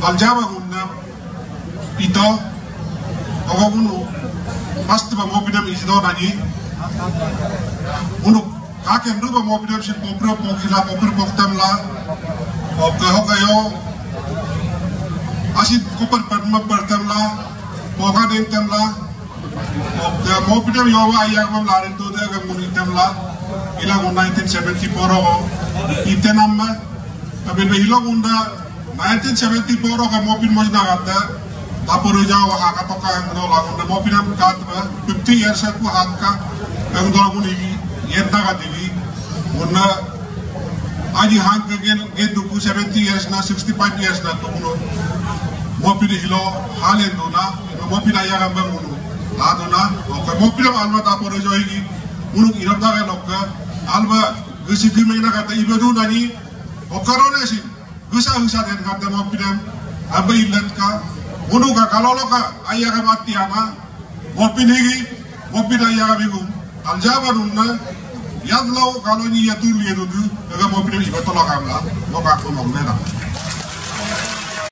aljaba gunna ito ogo gunu pasti ba mo pidam isido nani unu kaken ruba mo pidam sin popro pokila popro poktam la oke hokayo asin kupar padma partam la poka dentam la oke mo pidam yo wa ayak mam larin to de gam munitam la ila 1974 ogo itenamma abin behilo gunda 1974 ka mo pin mo na gata taporo jawa ha ka to ka ngro la gunda mo pinam kat ba 50 years ku hat ka ang do guni yedda ga divi gunda aji han ka gen du ku 70 years na 65 years na to kuno mo pin hilo halen do na mo pin aya ga banguno la do na o ka mo pin alma taporo jo higi unu irab da ga lokka alba gisi gimi na kata ibedu nani o karone sin gusa den kata mo pinam abai lat ka unu ka kalolo ka aya ka mati ama mo pinigi mo pinaya ka bigu aljaba nunna yadlo kaloni yatul yedu daga mo pinam ibatola kamla mo ka ko mo mena